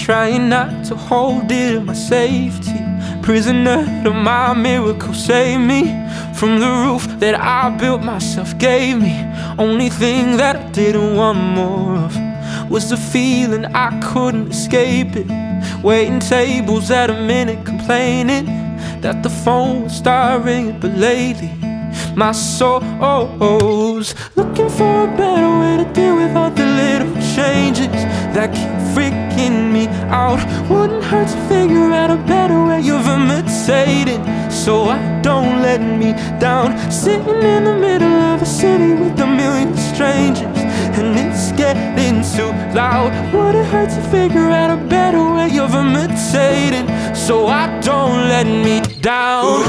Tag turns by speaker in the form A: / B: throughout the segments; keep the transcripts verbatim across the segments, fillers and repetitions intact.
A: trying not to hold it in my safety. Prisoner to my miracle, save me from the roof that I built myself, gave me. Only thing that I didn't want more of was the feeling I couldn't escape it. Waiting tables at a minute, complaining that the phone would start ringing. But lately my soul's looking for a better way to deal with all the little changes that keep freaking me out. Wouldn't hurt to figure out a better way of imitating, so I don't let me down. Sitting in the middle of a city with a million strangers, and it's getting too loud. Wouldn't hurt to figure out a better way of imitating, so I don't let me down.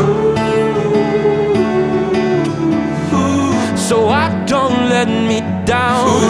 A: So I don't let me down,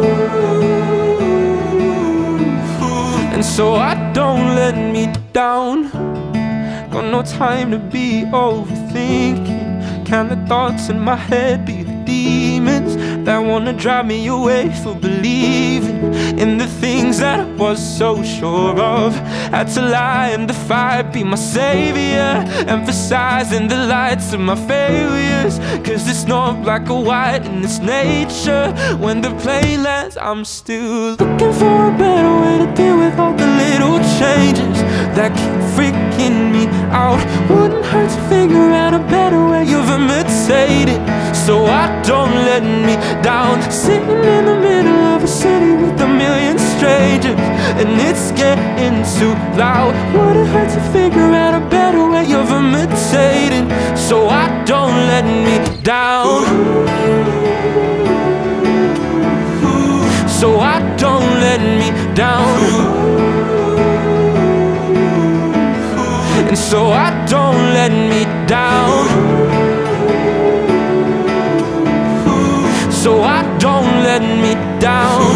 A: and so I don't let me down. Got no time to be overthinking. Can the thoughts in my head be the demons that wanna drive me away for believing in the things that I was so sure of? Had to lie and defy, be my savior, emphasizing the lights of my failures. Cause it's not black or white and it's nature. When the plane lands, I'm still looking for a better way to deal with all the little changes that keep freaking me out. Wouldn't hurt to figure out a better way of imitating, so I don't let me down. Sitting in the middle of a city with a million strangers, and it's getting too loud. Wouldn't hurt to figure out a better way of imitating, so I don't let me down. So I don't let me down, and so I don't let me down. So I don't let me down,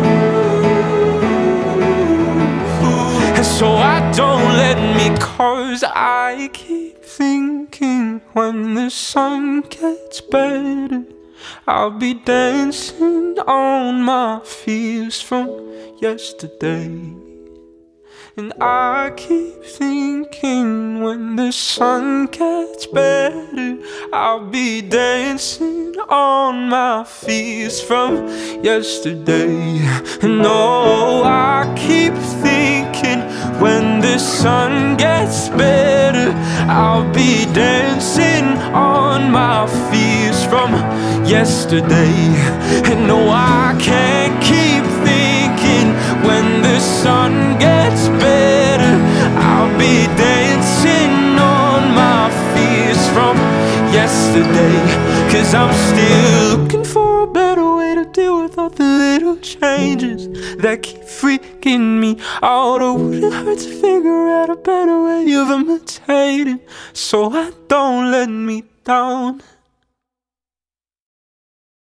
A: and so I don't let me. Cause I keep thinking when the sun gets better, I'll be dancing on my fears from yesterday. And I keep thinking when the sun gets better, I'll be dancing on my fears from yesterday. And oh, I keep thinking when the sun gets better, I'll be dancing on my fears from yesterday. And no, I can't keep thinking when the sun gets better, I'll be dancing on my fears from yesterday. Cause I'm still looking for a better way to deal with all the little changes that keep freaking me out. Or would it hurt to figure out a better way of imitating, so I don't let me down.